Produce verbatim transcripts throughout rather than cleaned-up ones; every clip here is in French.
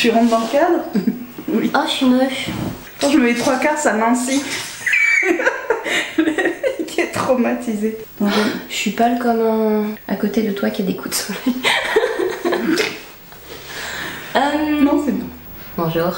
Tu rentres dans le cadre? Oui. Oh, je suis moche. Quand je me mets trois quarts, ça mincit. Le mec est traumatisé. Bon, je suis pâle comme un... à côté de toi qui a des coups de soleil. euh... Non, c'est bon. Bonjour.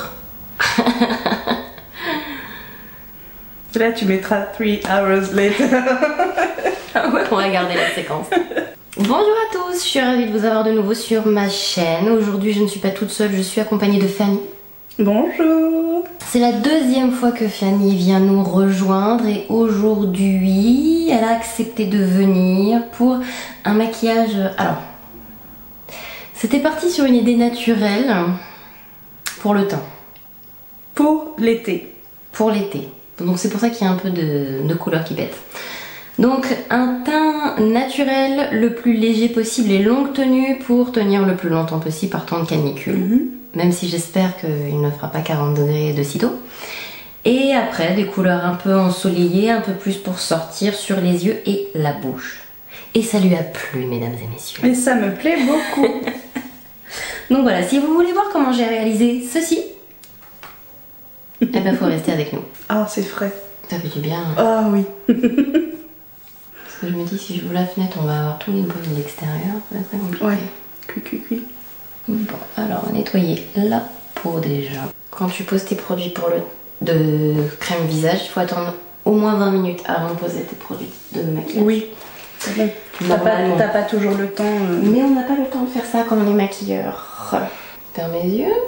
Là, tu mettras three hours later. Ah ouais, on va garder la séquence. Bonjour à tous, je suis ravie de vous avoir de nouveau sur ma chaîne. Aujourd'hui, je ne suis pas toute seule, je suis accompagnée de Fanny. Bonjour. C'est la deuxième fois que Fanny vient nous rejoindre et aujourd'hui, elle a accepté de venir pour un maquillage... Alors, c'était parti sur une idée naturelle pour le teint. Pour l'été. Pour l'été. Donc c'est pour ça qu'il y a un peu de, de couleur qui pète. Donc un teint naturel le plus léger possible et longue tenue pour tenir le plus longtemps possible par temps de canicule. Mm-hmm. Même si j'espère qu'il ne fera pas quarante degrés de sitôt. Et après des couleurs un peu ensoleillées, un peu plus pour sortir sur les yeux et la bouche. Et ça lui a plu, mesdames et messieurs. Et ça me plaît beaucoup. Donc voilà, si vous voulez voir comment j'ai réalisé ceci, eh ben faut rester avec nous. Ah, c'est frais. Ça fait du bien. Ah oui. Parce que je me dis, si j'ouvre la fenêtre, on va avoir tous les bruits de l'extérieur. Ça va être très compliqué. Ouais. Cui, cui, cui. Bon, alors nettoyer la peau déjà. Quand tu poses tes produits pour le de crème visage, il faut attendre au moins vingt minutes avant de poser tes produits de maquillage. Oui. Bon. T'as pas, t'as pas toujours le temps. Euh... Mais on n'a pas le temps de faire ça quand on est maquilleur. Ferme les yeux.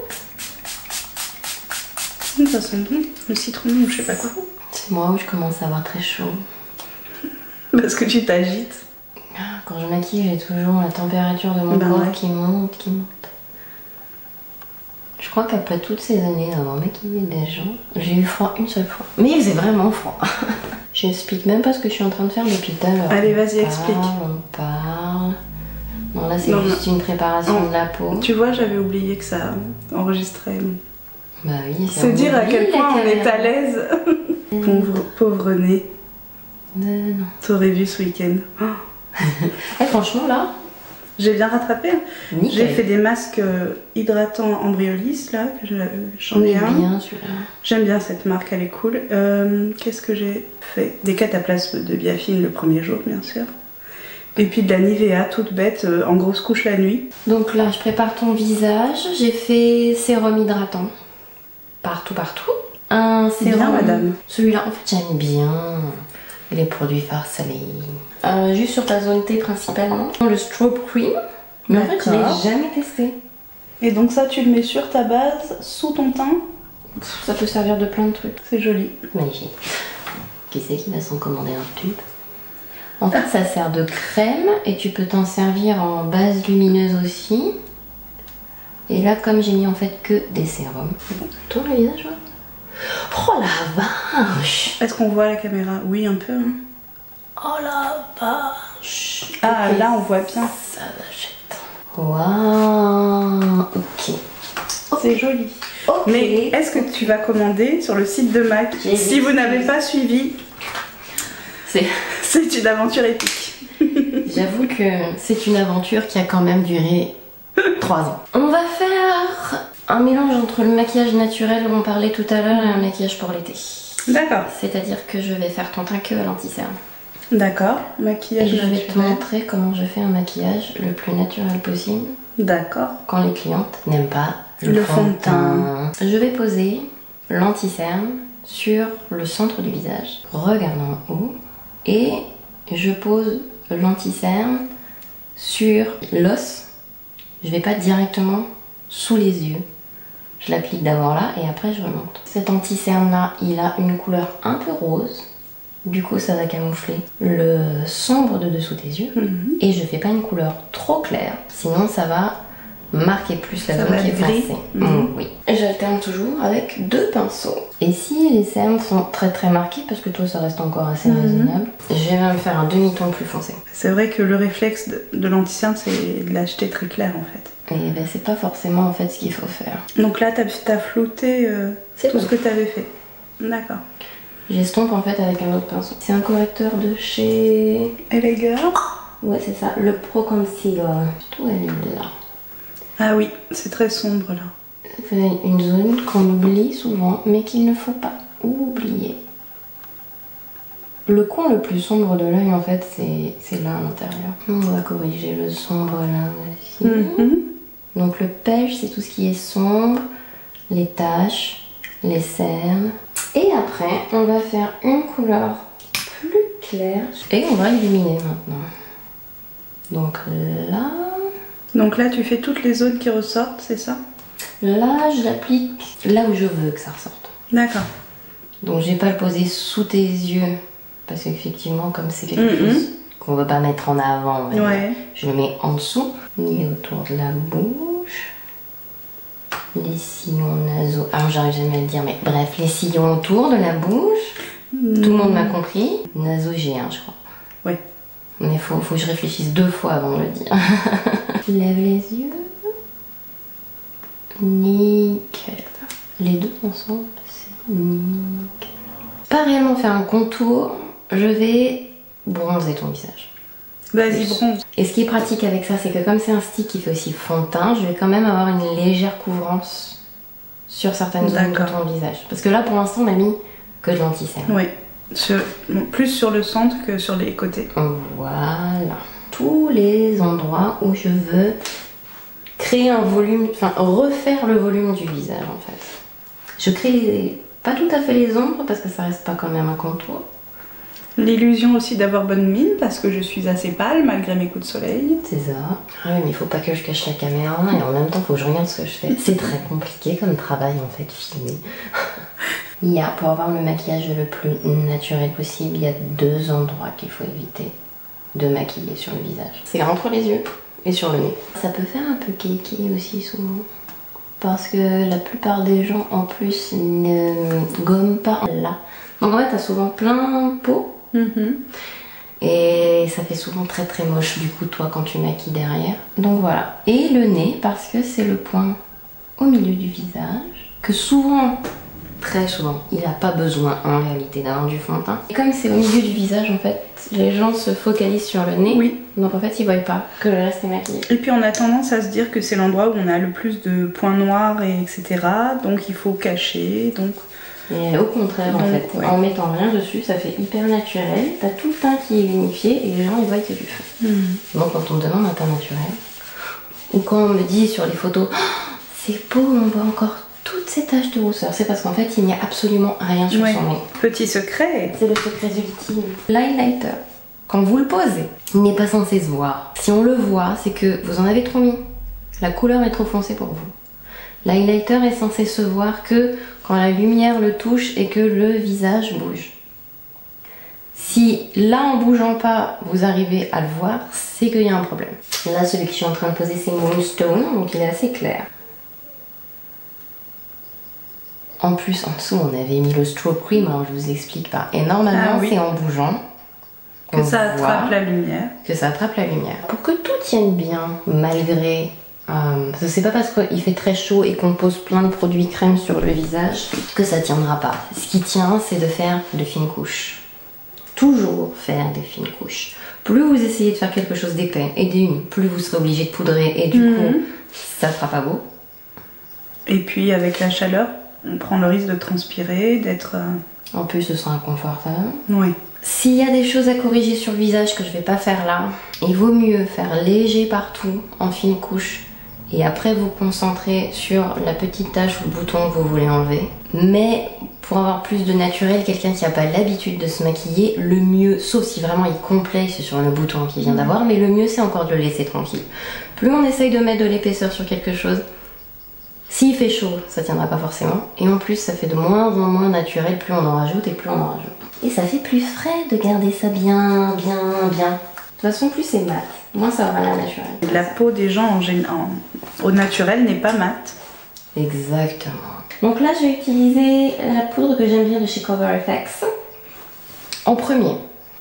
Ça sent bon. Le citron ou je sais pas quoi. C'est moi où je commence à avoir très chaud. Parce que tu t'agites. Quand je maquille, j'ai toujours la température de mon ben corps ouais. qui monte, qui monte. Je crois qu'après toutes ces années d'avoir maquillé des gens, j'ai eu froid une seule fois. Mais il faisait vraiment froid. J'explique même pas ce que je suis en train de faire depuis tout à l'heure. Allez, vas-y, explique. On parle. Non, là c'est juste une préparation non. de la peau. Tu vois, j'avais oublié que ça enregistrait. Bah oui, c'est dire à quel point on est à l'aise. pauvre, pauvre nez. Euh, non. T'aurais vu ce week-end. Oh. Eh, franchement là, j'ai bien rattrapé. Nickel. J'ai fait des masques hydratants Embryolis là, que j'en ai un. Bien celui-là. J'aime bien cette marque, elle est cool. Euh, Qu'est-ce que j'ai fait? Des cataplasmes de Biafine le premier jour, bien sûr. Et puis de la Nivea, toute bête, euh, en grosse couche la nuit. Donc là, je prépare ton visage. J'ai fait sérum hydratant. Partout, partout. Un sérum. Bien, madame. Celui-là, en fait, j'aime bien les produits farcelés. Euh, juste sur ta zone T principalement. Le Strobe Cream. Mais en fait, je l'ai jamais testé. Et donc ça, tu le mets sur ta base, sous ton teint. Ça peut servir de plein de trucs. C'est joli. Magnifique. Qui c'est qui va s'en commander un tube? En fait, ça sert de crème et tu peux t'en servir en base lumineuse aussi. Et là, comme j'ai mis en fait que des sérums. Tourne le visage, ouais. Oh la vache! Est-ce qu'on voit la caméra? Oui, un peu. Hein. Oh la vache! Ah, là, on voit bien. Ça vachette. Waouh! Ok. Okay. C'est joli. Okay. Mais est-ce que tu vas commander sur le site de MAC? Si vous n'avez pas suivi, c'est une aventure épique. J'avoue que c'est une aventure qui a quand même duré trois ans. On va faire un mélange entre le maquillage naturel dont on parlait tout à l'heure et un maquillage pour l'été. D'accord. C'est-à-dire que je vais faire ton teint que à l'anti-cerne. D'accord. Maquillage naturel. Et je vais naturel. te montrer comment je fais un maquillage le plus naturel possible. D'accord. Quand les clientes n'aiment pas le, le fond de teint. Je vais poser l'anti-cerne sur le centre du visage, regardant en haut, et je pose l'anti-cerne sur l'os. Je vais pas directement sous les yeux. Je l'applique d'abord là et après je remonte. Cet anti-cerne là, il a une couleur un peu rose. Du coup, ça va camoufler le sombre de dessous tes yeux. Mm-hmm. Et je fais pas une couleur trop claire. Sinon, ça va marquer plus la zone qui est foncée. Mm-hmm. mmh, oui. J'alterne toujours avec deux pinceaux. Et si les cernes sont très très marquées, parce que toi ça reste encore assez mm-hmm. raisonnable, je vais même faire un demi-ton plus foncé. C'est vrai que le réflexe de, de l'anti-cerne, c'est de l'acheter très clair en fait. Et ben c'est pas forcément en fait ce qu'il faut faire. Donc là, t'as as flouté euh, tout bon. Ce que t'avais fait. D'accord. J'estompe en fait avec un autre pinceau. C'est un correcteur de chez... Elegor. Ouais, c'est ça. Le Pro Concealer. Surtout elle est là. Ah oui, c'est très sombre là. une zone qu'on oublie souvent, mais qu'il ne faut pas oublier. Le coin le plus sombre de l'œil, en fait, c'est là à l'intérieur. On va corriger le sombre là aussi. Mm-hmm. Donc le pêche, c'est tout ce qui est sombre, les taches, les cernes. Et après, on va faire une couleur plus claire. Et on va illuminer maintenant. Donc là... Donc là, tu fais toutes les zones qui ressortent, c'est ça? Là, je l'applique là où je veux que ça ressorte. D'accord. Donc je vais pas le poser sous tes yeux. Parce qu'effectivement, comme c'est quelque mm-hmm. chose qu'on ne veut pas mettre en avant, ouais. je le mets en dessous. Et autour de la bouche. Les sillons nasaux. Alors j'arrive jamais à le dire, mais bref, les sillons autour de la bouche. Mm. Tout le monde m'a compris. Nasogéen, je crois. Oui. Mais il faut, faut que je réfléchisse deux fois avant de le dire. Lève les yeux. Nickel. Les deux ensemble, c'est nickel. Pas réellement faire un contour, je vais bronzer ton visage. Vas-y, bronze. Et ce qui est pratique avec ça, c'est que comme c'est un stick qui fait aussi fond de teint, je vais quand même avoir une légère couvrance sur certaines zones de ton visage. Parce que là, pour l'instant, on a mis que de l'anti-cerne. Oui. Sur, plus sur le centre que sur les côtés. Voilà. Tous les endroits où je veux créer un volume, enfin refaire le volume du visage en fait. Je crée les, pas tout à fait les ombres parce que ça reste pas quand même un contour. L'illusion aussi d'avoir bonne mine parce que je suis assez pâle malgré mes coups de soleil. C'est ça. Ah oui, mais il faut pas que je cache la caméra et en même temps il faut que je regarde ce que je fais. C'est très compliqué comme travail en fait, filmer. Il y a, pour avoir le maquillage le plus naturel possible, il y a deux endroits qu'il faut éviter de maquiller sur le visage. C'est entre les yeux et sur le nez. Ça peut faire un peu kéké aussi souvent. Parce que la plupart des gens en plus ne gomment pas là. Donc en fait t'as souvent plein de peau. Mm-hmm. Et ça fait souvent très très moche du coup toi quand tu maquilles derrière. Donc voilà. Et le nez parce que c'est le point au milieu du visage que souvent... Très souvent, il n'a pas besoin en réalité d'avoir du fond de teint. Et comme c'est au milieu du visage, en fait, les gens se focalisent sur le nez. Oui. Donc en fait, ils ne voient pas que le reste est maquillé. Et puis on a tendance à se dire que c'est l'endroit où on a le plus de points noirs, et etc. Donc il faut cacher. Donc... Et au contraire, donc, en fait, ouais. En mettant rien dessus, ça fait hyper naturel. T'as tout le teint qui est unifié et les gens ils voient qu'il y a du feu. Mmh. Donc quand on me demande un teint naturel, ou quand on me dit sur les photos, oh, c'est beau, on voit encore toutes ces taches de rousseur, c'est parce qu'en fait il n'y a absolument rien sur ouais. son nez. Petit secret. C'est le secret ultime. L'highlighter, quand vous le posez, il n'est pas censé se voir. Si on le voit, c'est que vous en avez trop mis. La couleur est trop foncée pour vous. L'highlighter est censé se voir que quand la lumière le touche et que le visage bouge. Si là en bougeant pas, vous arrivez à le voir, c'est qu'il y a un problème. Là celui que je suis en train de poser c'est Moonstone, donc il est assez clair. En plus, en dessous, on avait mis le strobe cream, alors je vous explique pas. Et normalement, ah, oui. c'est en bougeant que ça attrape la lumière. Que ça attrape la lumière. Pour que tout tienne bien, malgré... Euh, parce que c'est pas parce qu'il fait très chaud et qu'on pose plein de produits crème sur le visage que ça tiendra pas. Ce qui tient, c'est de faire de fines couches. Toujours faire des fines couches. Plus vous essayez de faire quelque chose d'épais et d'une, plus vous serez obligé de poudrer et du mmh. coup, ça sera pas beau. Et puis, avec la chaleur, on prend le risque de transpirer, d'être... En plus, ce sera inconfortable. Oui. S'il y a des choses à corriger sur le visage que je vais pas faire là, il vaut mieux faire léger partout, en fine couche, et après vous concentrer sur la petite tache ou le bouton que vous voulez enlever. Mais pour avoir plus de naturel, quelqu'un qui n'a pas l'habitude de se maquiller, le mieux, sauf si vraiment il complexe sur le bouton qu'il vient d'avoir, mais le mieux c'est encore de le laisser tranquille. Plus on essaye de mettre de l'épaisseur sur quelque chose, s'il fait chaud, ça tiendra pas forcément. Et en plus, ça fait de moins en moins naturel, plus on en rajoute et plus on en rajoute. Et ça fait plus frais de garder ça bien, bien, bien. De toute façon, plus c'est mat, moins ça aura l'air naturel. La peau des gens en général, au naturel n'est pas mate. Exactement. Donc là, je vais utiliser la poudre que j'aime bien de chez Cover F X en premier.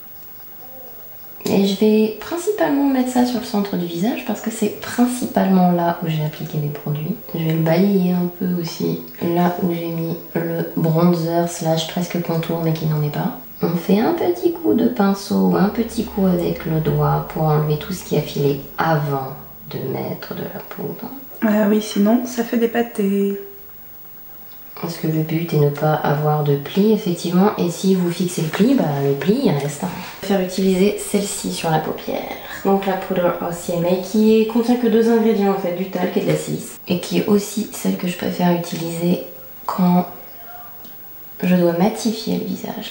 Et je vais principalement mettre ça sur le centre du visage parce que c'est principalement là où j'ai appliqué les produits. Je vais le balayer un peu aussi là où j'ai mis le bronzer slash presque contour mais qui n'en est pas. On fait un petit coup de pinceau, un petit coup avec le doigt pour enlever tout ce qui a filé avant de mettre de la poudre. Ah oui, sinon ça fait des pâtés. Parce que le but est ne pas avoir de plis, effectivement. Et si vous fixez le pli, bah le pli il reste. Je vais faire utiliser celle-ci sur la paupière. Donc la poudre O C M A qui est, contient que deux ingrédients en fait, du talc et de la silice. Et qui est aussi celle que je préfère utiliser quand je dois matifier le visage.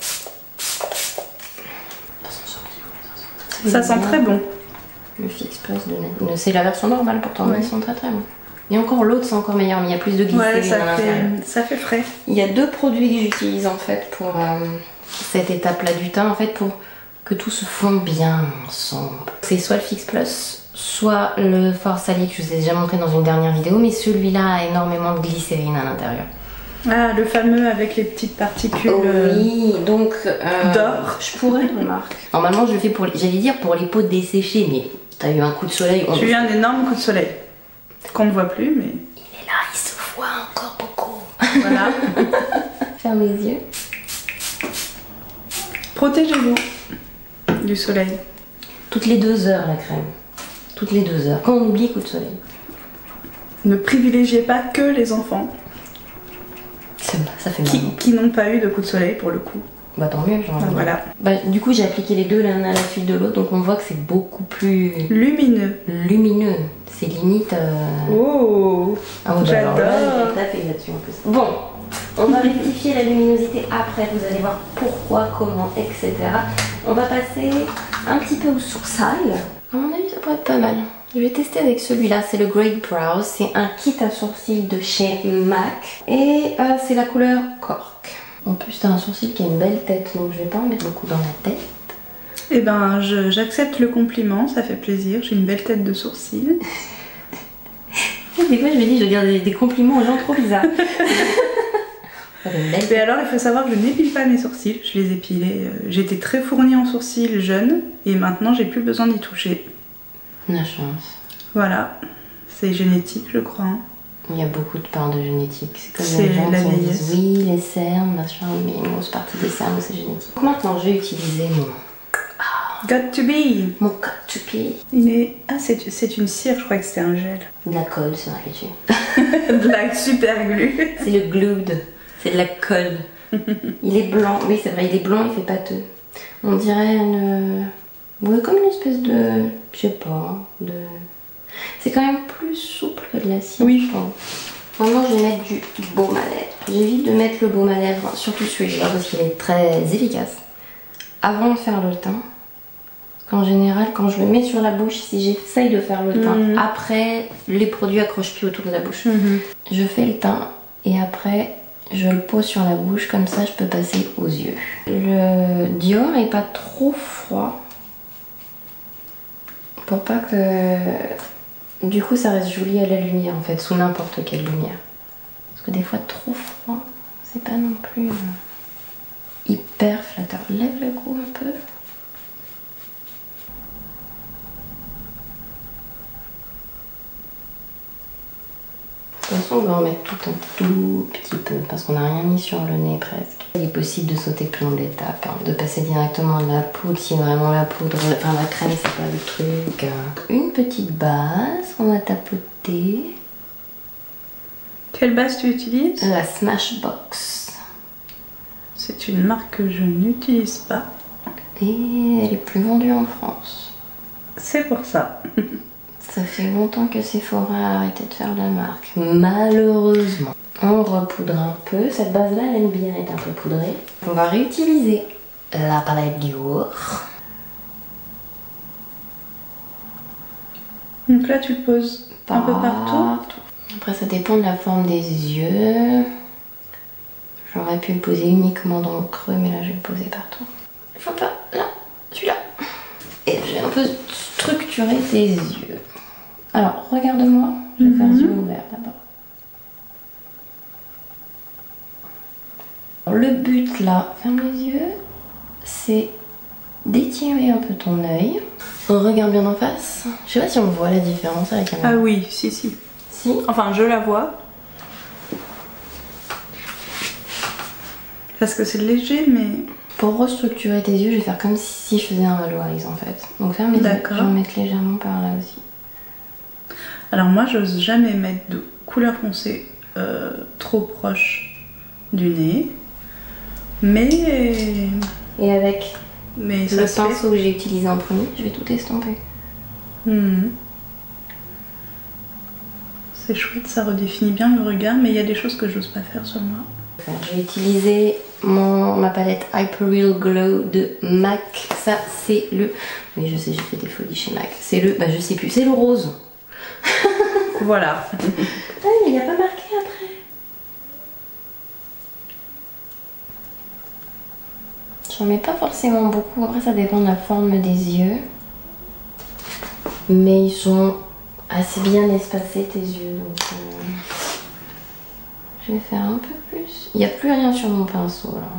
Ça sent très bon. Le Fix Plus de Nat- c'est la version normale pourtant, mais ils sont très très bons. Et encore l'autre c'est encore meilleur, mais il y a plus de glycérine Ouais, ça à fait, l'intérieur. ça fait frais. Il y a deux produits que j'utilise en fait pour euh, cette étape-là du teint, en fait pour que tout se fonde bien ensemble. C'est soit le Fix Plus, soit le Force Ali que je vous ai déjà montré dans une dernière vidéo, mais celui-là a énormément de glycérine à l'intérieur. Ah, le fameux avec les petites particules. euh, Oui, donc euh, d'or. je pourrais le marque. Normalement je le fais pour, les- j'allais dire pour les peaux desséchées, mais t'as eu un coup de soleil. On... J'ai eu un énorme coup de soleil. Qu'on ne voit plus, mais Il est là, il se voit encore beaucoup. voilà. Ferme les yeux. Protégez-vous du soleil. Toutes les deux heures la crème. Toutes les deux heures. Quand on oublie coup de soleil. Ne privilégiez pas que les enfants Ça, ça fait mal. qui, qui n'ont pas eu de coup de soleil pour le coup. Bah tant mieux, j'en ai envie. Voilà. Bah, du coup j'ai appliqué les deux l'un à la suite de l'autre, donc on voit que c'est beaucoup plus Lumineux. lumineux. C'est limite... euh, Oh, Ah ouais, bah alors là, j'adore. j'ai tapé là-dessus en plus. Bon, on va rectifier la luminosité après, vous allez voir pourquoi, comment, et cetera. On va passer un petit peu au sourcil. À mon avis, ça pourrait être pas mal. Je vais tester avec celui-là, c'est le Great Brows. C'est un kit à sourcils de chez MAC. Et euh, c'est la couleur Cork. En plus, t'as un sourcil qui a une belle tête, donc je vais pas en mettre beaucoup dans la tête. Eh ben, je- j'accepte le compliment, ça fait plaisir. J'ai une belle tête de sourcil. Des fois, je me dis, je garde des, des compliments aux gens trop bizarres. Elle a une belle Mais alors, il faut savoir que je n'épile pas mes sourcils, je les épilais. euh, J'étais très fournie en sourcils jeune et maintenant j'ai plus besoin d'y toucher. La chance. Voilà, c'est génétique, je crois. hein. Il y a beaucoup de parts de génétique. C'est comme C'est les gens la qui me vieillesse. disent oui, les cernes, machin, mais une grosse partie des cernes, c'est génétique. Donc maintenant, je vais utiliser mon, Got to be. mon cut to pee. Il est... Ah, c'est c'est une cire, je crois que c'était un gel. De la colle, c'est marqué dessus. De la super glue. C'est le glued, c'est de la colle. Il est blanc, oui c'est vrai, il est blanc, il fait pâteux. On dirait une... Ouais, comme une espèce de... Je sais pas, de... C'est quand même plus souple que de la cire, Oui. je pense. Maintenant, je vais mettre du baume à lèvres. J'évite de mettre le baume à lèvres, surtout celui-là, parce qu'il est très efficace. Avant de faire le teint, en général, quand je le mets sur la bouche, si j'essaye de faire le teint, Mhm. après, les produits accrochent plus autour de la bouche. Je fais le teint et après, je le pose sur la bouche, comme ça, je peux passer aux yeux. Le Dior est pas trop froid, pour pas que... Du coup, ça reste joli à la lumière, en fait, sous n'importe quelle lumière. Parce que des fois, trop froid, c'est pas non plus euh, hyper flatteur. Lève le cou un peu. De toute façon, on va en mettre tout un tout petit peu parce qu'on n'a rien mis sur le nez presque. Il est possible de sauter plein d'étapes, hein, de passer directement à la poudre si vraiment la poudre, enfin la crème c'est pas le truc. Une petite base qu'on va tapoter. Quelle base tu utilises? La Smashbox. C'est une marque que je n'utilise pas. Et elle est plus vendue en France. C'est pour ça. Ça fait longtemps que Sephora a arrêté de faire la marque, malheureusement. On repoudre un peu, cette base-là elle aime bien être un peu poudrée. On va réutiliser la palette Dior. Donc là, tu le poses un peu partout. Après ça dépend de la forme des yeux. J'aurais pu le poser uniquement dans le creux, mais là je vais le poser partout. Il faut pas, là, celui-là. Et j'ai un peu structuré tes yeux. Alors, regarde-moi, je vais faire les yeux ouverts d'abord. Le but là, ferme les yeux, c'est d'étirer un peu ton œil. Regarde bien en face. Je sais pas si on voit la différence avec la Ah oui, si, si. Si. Enfin, je la vois. Parce que c'est léger, mais... Pour restructurer tes yeux, je vais faire comme si je faisais un halo eyes en fait. Donc ferme les yeux, D'accord. je vais en mettre légèrement par là aussi. Alors moi, j'ose jamais mettre de couleur foncée euh, trop proche du nez. Mais... Et avec mais le pinceau que j'ai utilisé en premier, je vais tout estomper. Mmh. C'est chouette, ça redéfinit bien le regard, mais il y a des choses que j'ose pas faire sur moi. Je vais utiliser mon, ma palette Hyper Real Glow de MAC. Ça, c'est le... Oui, je sais, j'ai fait des folies chez MAC. C'est le... Bah, je sais plus. C'est le rose. Voilà. Ah, mais il n'y a pas marqué après. J'en mets pas forcément beaucoup. Après, ça dépend de la forme des yeux. Mais ils sont assez bien espacés, tes yeux. Donc, euh... je vais faire un peu plus. Il n'y a plus rien sur mon pinceau là.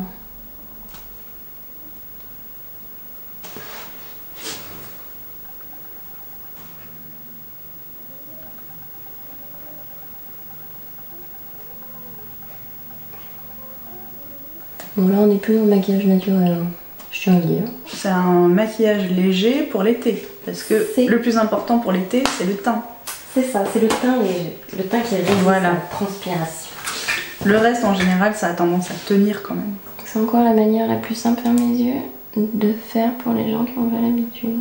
Bon là on n'est plus dans le maquillage naturel, hein. Je tiens à le dire. C'est un maquillage léger pour l'été. Parce que le plus important pour l'été, c'est le teint. C'est ça, c'est le teint léger. Le teint qui résiste voilà. à la transpiration. Le reste en général, ça a tendance à tenir quand même. C'est encore la manière la plus simple à mes yeux de faire pour les gens qui ont pas l'habitude.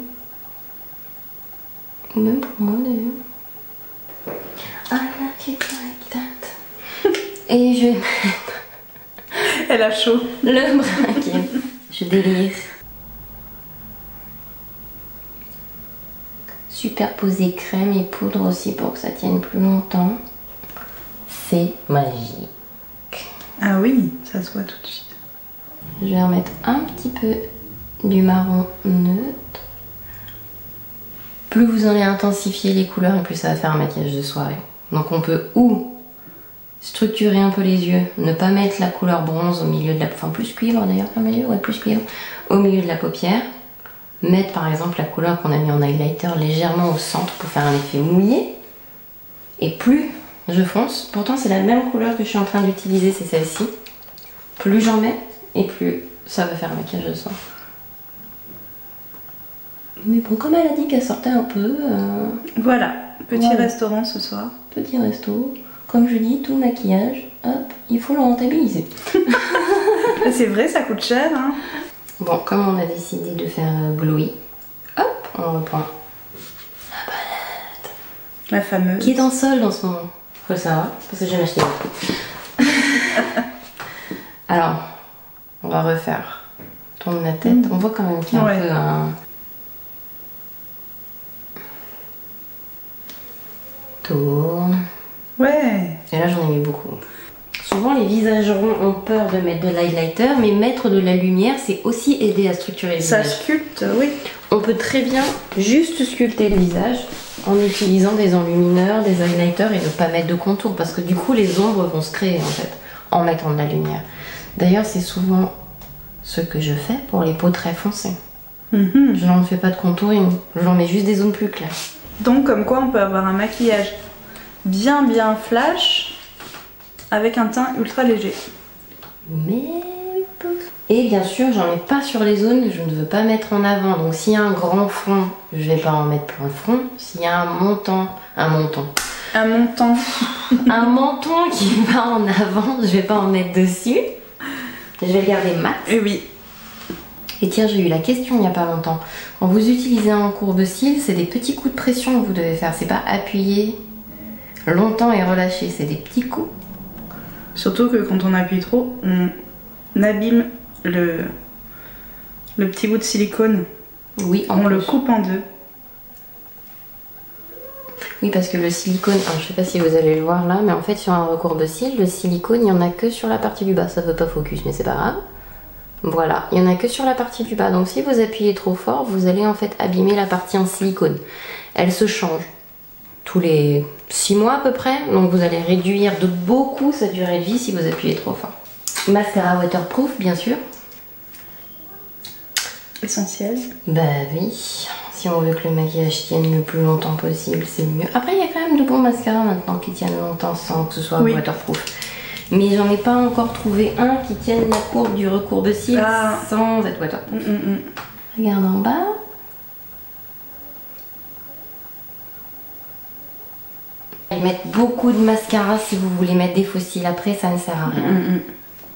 Même pour moi d'ailleurs. I like it like that. Et je vais mettre... Elle a chaud. Le braquet. Je délire. Superposer crème et poudre aussi pour que ça tienne plus longtemps. C'est magique. Ah oui, ça se voit tout de suite. Je vais remettre un petit peu du marron neutre. Plus vous allez intensifier les couleurs et plus ça va faire un maquillage de soirée. Donc on peut ou structurer un peu les yeux, ne pas mettre la couleur bronze au milieu de la... Enfin plus cuivre d'ailleurs, à mes yeux, ouais plus cuivre. Au milieu de la paupière. Mettre par exemple la couleur qu'on a mis en highlighter légèrement au centre pour faire un effet mouillé. Et plus je fonce, pourtant c'est la même couleur que je suis en train d'utiliser, c'est celle-ci. Plus j'en mets et plus ça va faire un maquillage de soir. Mais bon, comme elle a dit qu'elle sortait un peu... Euh... Voilà, petit voilà. restaurant ce soir. Petit resto. Comme je dis, tout maquillage, hop, il faut le rentabiliser. C'est vrai, ça coûte cher, hein. Bon, comme on a décidé de faire glowy, hop, on reprend la palette. La fameuse. Qui est en solde en ce moment. Faut le savoir, parce que j'ai acheté beaucoup. Alors, on va refaire. Tourne la tête. On voit quand même qu'il y a ouais. un peu un... Tourne. Ouais. Et là, j'en ai mis beaucoup. Souvent, les visages ronds ont peur de mettre de l'highlighter, mais mettre de la lumière, c'est aussi aider à structurer le ça visage. Ça sculpte, oui. On peut très bien juste sculpter le visage en utilisant des enlumineurs, des highlighters et ne pas mettre de contour, parce que du coup, les ombres vont se créer en fait, en mettant de la lumière. D'ailleurs, c'est souvent ce que je fais pour les peaux très foncées. Mm-hmm. Je n'en fais pas de contouring, j'en mets juste des zones plus claires. Donc, comme quoi, on peut avoir un maquillage bien bien flash avec un teint ultra léger. Mais... Et bien sûr, j'en mets pas sur les zones que je ne veux pas mettre en avant. Donc s'il y a un grand front, je vais pas en mettre plein de front. S'il y a un montant, un montant. Un montant. un menton qui va en avant, je vais pas en mettre dessus. Je vais le garder mat. Et oui. Et tiens, j'ai eu la question il y a pas longtemps. Quand vous utilisez un courbe-cils, c'est des petits coups de pression que vous devez faire. C'est pas appuyer longtemps et relâcher, c'est des petits coups. Surtout que quand on appuie trop, on abîme le, le petit bout de silicone. Oui, on le coupe en deux. Oui, parce que le silicone, alors, je sais pas si vous allez le voir là, mais en fait sur un recourbe-cils, le silicone, il n'y en a que sur la partie du bas. Ça veut pas focus, mais c'est pas grave. Voilà, il n'y en a que sur la partie du bas. Donc si vous appuyez trop fort, vous allez en fait abîmer la partie en silicone. Elle se change tous les six mois à peu près, donc vous allez réduire de beaucoup sa durée de vie si vous appuyez trop fort. Mascara waterproof, bien sûr. Essentiel. Bah oui, si on veut que le maquillage tienne le plus longtemps possible, c'est mieux. Après, il y a quand même de bons mascaras maintenant qui tiennent longtemps sans que ce soit oui. waterproof. Mais j'en ai pas encore trouvé un qui tienne la courbe du recourbe-cils ah. sans être waterproof. Mm, mm, mm. Regarde en bas. de mettre beaucoup de mascara si vous voulez mettre des faux cils après, ça ne sert à rien. Mm -hmm.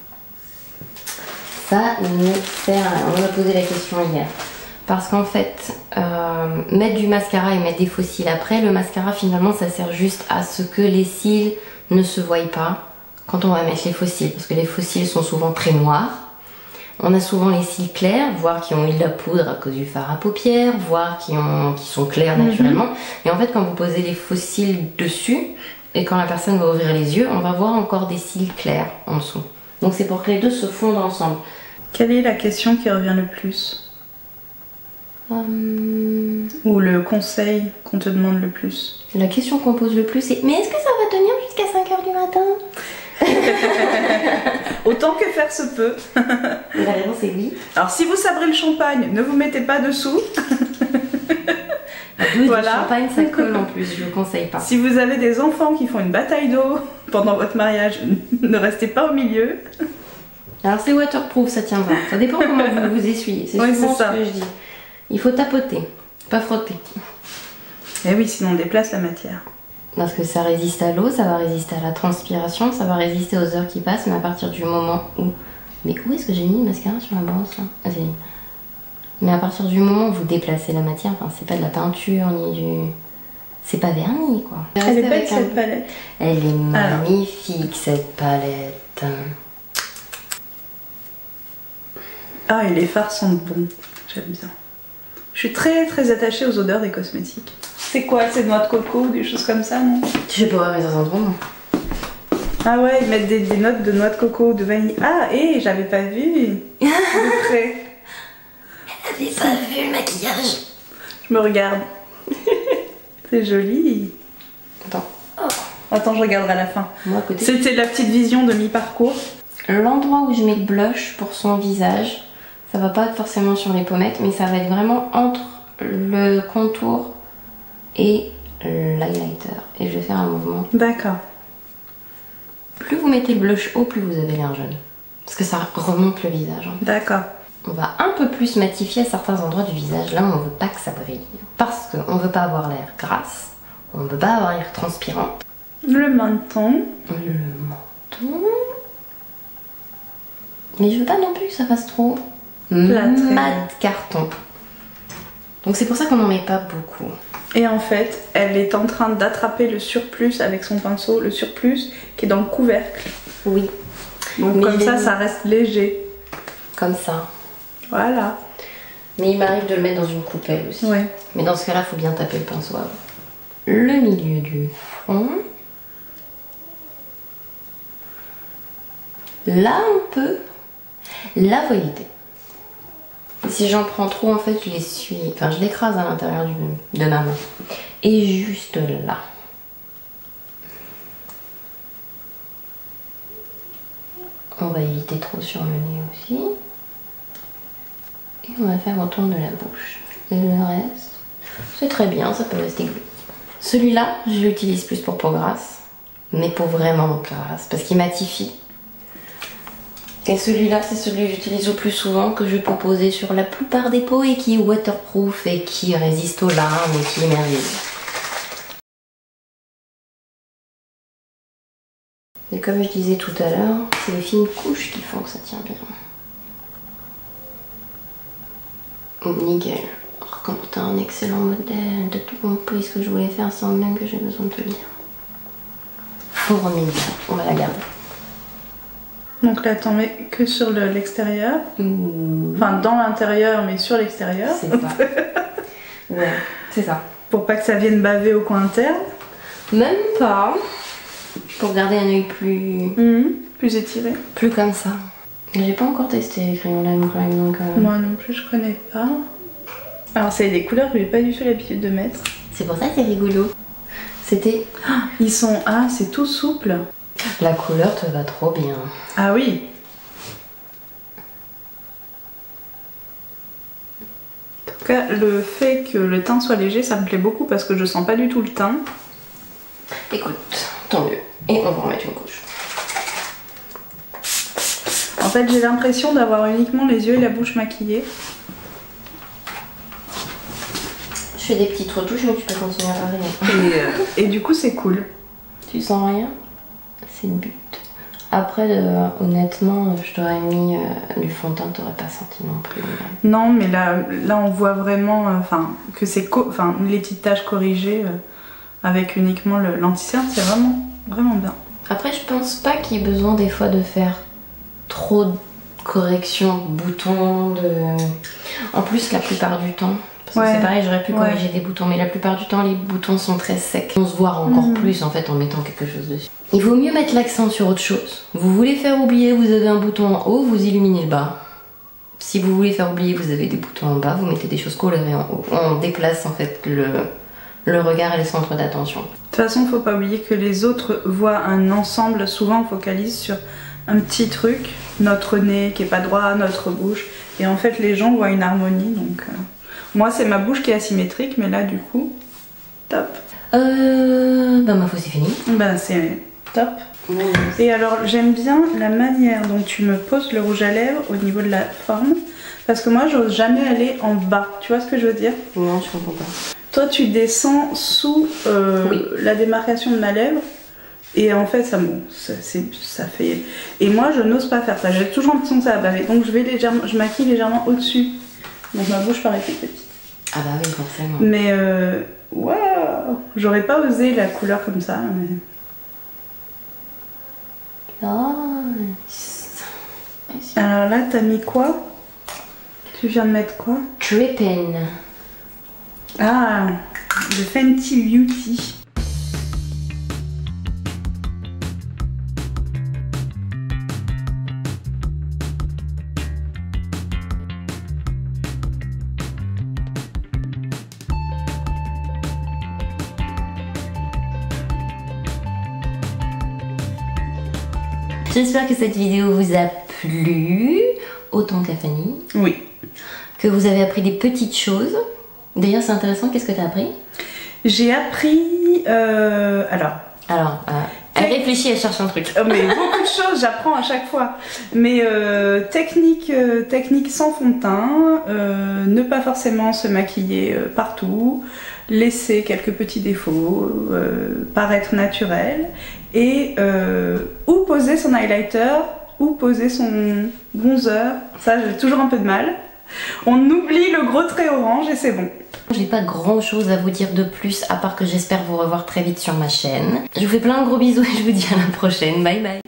Ça ne sert à rien. On m'a posé la question hier. Parce qu'en fait, euh, mettre du mascara et mettre des faux cils après, le mascara finalement ça sert juste à ce que les cils ne se voient pas quand on va mettre les faux cils. Parce que les faux cils sont souvent très noirs. On a souvent les cils clairs, voire qui ont eu de la poudre à cause du fard à paupières, voire qui, ont, qui sont clairs naturellement. Mm-hmm. Et en fait, quand vous posez les faux cils dessus, et quand la personne va ouvrir les yeux, on va voir encore des cils clairs en dessous. Donc c'est pour que les deux se fondent ensemble. Quelle est la question qui revient le plus? Hum... Ou le conseil qu'on te demande le plus? La question qu'on pose le plus c'est: mais est-ce que ça va tenir jusqu'à cinq heures du matin? Autant que faire se peut. La réponse est oui. Alors si vous sabrez le champagne, ne vous mettez pas dessous. Voilà. Le champagne ça colle en plus, je ne conseille pas. Si vous avez des enfants qui font une bataille d'eau pendant votre mariage, ne restez pas au milieu. Alors c'est waterproof, ça tiendra. Ça dépend comment vous vous essuyez. C'est oui, souvent ça. ce que je dis. Il faut tapoter, pas frotter. Et oui, sinon on déplace la matière. Parce que ça résiste à l'eau, ça va résister à la transpiration, ça va résister aux heures qui passent, mais à partir du moment où... Mais où est-ce que j'ai mis le mascara sur la brosse là? Ah, c'est... Mais à partir du moment où vous déplacez la matière, enfin c'est pas de la peinture ni du... C'est pas verni quoi. Elle est belle cette un... palette. Elle est magnifique Alors. Cette palette. Ah et les fards sentent bon, j'aime bien. Je suis très très attachée aux odeurs des cosmétiques. C'est quoi? C'est noix de coco ou des choses comme ça, non? Je sais pas, mais ça sent trop bon. Ah ouais, ils mettent des, des notes de noix de coco ou de vanille. Ah, et j'avais pas vu de près. J'avais pas vu le maquillage. Je me regarde. C'est joli. Attends. Oh. Attends, je regarderai à la fin. Moi, à côté. C'était la petite vision de mi-parcours. L'endroit où je mets le blush pour son visage, ça va pas être forcément sur les pommettes, mais ça va être vraiment entre le contour et l'highlighter. Et je vais faire un mouvement. D'accord. Plus vous mettez le blush haut, plus vous avez l'air jeune. Parce que ça remonte le visage. Hein. D'accord. On va un peu plus matifier à certains endroits du visage. Là, on veut pas que ça brille. Parce qu'on veut pas avoir l'air grasse. On veut pas avoir l'air transpirante. Le menton. Le menton. Mais je veux pas non plus que ça fasse trop mat carton. Donc c'est pour ça qu'on n'en met pas beaucoup. Et en fait, elle est en train d'attraper le surplus avec son pinceau, le surplus qui est dans le couvercle. Oui. Donc mais comme ça, ça reste léger. Comme ça. Voilà. Mais il m'arrive de le mettre dans une coupelle aussi. Ouais. Mais dans ce cas-là, il faut bien taper le pinceau avant. Le milieu du front. Là, on peut la voiliter. Si j'en prends trop, en fait, je l'essuie, enfin, je l'écrase à l'intérieur de ma main. Et juste là. On va éviter trop sur le nez aussi. Et on va faire autour de la bouche. Et le reste, c'est très bien, ça peut rester gris. Celui-là, je l'utilise plus pour peau grasse, mais pour vraiment grasse, parce qu'il matifie. Et celui-là, c'est celui que j'utilise le plus souvent, que je vais proposer sur la plupart des peaux et qui est waterproof et qui résiste aux larmes et qui est merveilleux. Et comme je disais tout à l'heure, c'est les fines couches qui font que ça tient bien. Oh, nickel. Oh, comment t'as un excellent modèle de tout mon pot, ce que je voulais faire sans même que j'ai besoin de te le dire. Formidable, on va la garder. Donc là, t'en mets que sur l'extérieur. Mmh. Enfin, dans l'intérieur, mais sur l'extérieur. C'est ça. Ouais, c'est ça. Pour pas que ça vienne baver au coin interne. Même pas. Pour garder un œil plus... Mmh. Plus étiré. Plus comme ça. J'ai pas encore testé les crayons Lime Crime, donc... Euh... Moi non plus, je connais pas. Alors, c'est des couleurs que j'ai pas du tout l'habitude de mettre. C'est pour ça que c'est rigolo. C'était... Ah, ils sont... Ah, c'est tout souple. La couleur te va trop bien. Ah oui. En tout cas, le fait que le teint soit léger, ça me plaît beaucoup parce que je sens pas du tout le teint. Écoute, tant mieux. Et on va en mettre une couche. En fait, j'ai l'impression d'avoir uniquement les yeux et la bouche maquillés. Je fais des petites retouches, mais tu peux continuer à parler. Et, euh, et du coup, c'est cool. Tu sens rien? C'est le but. Après, euh, honnêtement, je t'aurais mis euh, du fond de teint, t'aurais pas senti non plus. Non, mais là, là on voit vraiment enfin euh, que c'est enfin les petites taches corrigées euh, avec uniquement l'anti-cerne, c'est vraiment, vraiment bien. Après, je pense pas qu'il y ait besoin des fois de faire trop de corrections, boutons, de... En plus, la plupart du temps, parce ouais. que c'est pareil, j'aurais pu corriger ouais. des boutons, mais la plupart du temps, les boutons sont très secs. On se voit encore mmh. plus en fait en mettant quelque chose dessus. Il vaut mieux mettre l'accent sur autre chose. Vous voulez faire oublier, vous avez un bouton en haut, vous illuminez le bas. Si vous voulez faire oublier, vous avez des boutons en bas, vous mettez des choses colorées en haut. On déplace en fait le, le regard et le centre d'attention. De toute façon, faut pas oublier que les autres voient un ensemble. Souvent, on focalise sur un petit truc, notre nez qui est pas droit, notre bouche. Et en fait, les gens voient une harmonie. Donc, euh... moi, c'est ma bouche qui est asymétrique, mais là, du coup, top. Euh... Bah, ma fausse, c'est fini. Bah, c'est top. Mmh. Et alors, j'aime bien la manière dont tu me poses le rouge à lèvres au niveau de la forme. Parce que moi, j'ose jamais aller en bas. Tu vois ce que je veux dire? Non, je comprends pas. Toi, tu descends sous euh, oui. la démarcation de ma lèvre. Et en fait, ça, bon, ça, ça fait... Et moi, je n'ose pas faire ça. J'ai toujours l'impression que ça va baver. Donc, je vais légèrement, je maquille légèrement au-dessus. Donc, ma bouche paraît plus petite. Ah bah oui, forcément. Mais, euh, waouh, j'aurais pas osé la couleur comme ça. Mais... Oh. Alors là, t'as mis quoi? Tu viens de mettre quoi? Drippin'. Ah, le Fenty Beauty. J'espère que cette vidéo vous a plu, autant qu'à Fanny. Oui. Que vous avez appris des petites choses. D'ailleurs, c'est intéressant, qu'est-ce que tu as appris? J'ai appris... Euh, alors... Alors, euh, elle réfléchit, elle cherche un truc. Oh, mais beaucoup de choses, j'apprends à chaque fois. Mais euh, technique, euh, technique sans fond de teint, euh, ne pas forcément se maquiller euh, partout, laisser quelques petits défauts, euh, paraître naturel, et euh, ou poser son highlighter, ou poser son bronzer. Ça, j'ai toujours un peu de mal. On oublie le gros trait orange et c'est bon. J'ai pas grand chose à vous dire de plus, à part que j'espère vous revoir très vite sur ma chaîne. Je vous fais plein de gros bisous et je vous dis à la prochaine. Bye bye.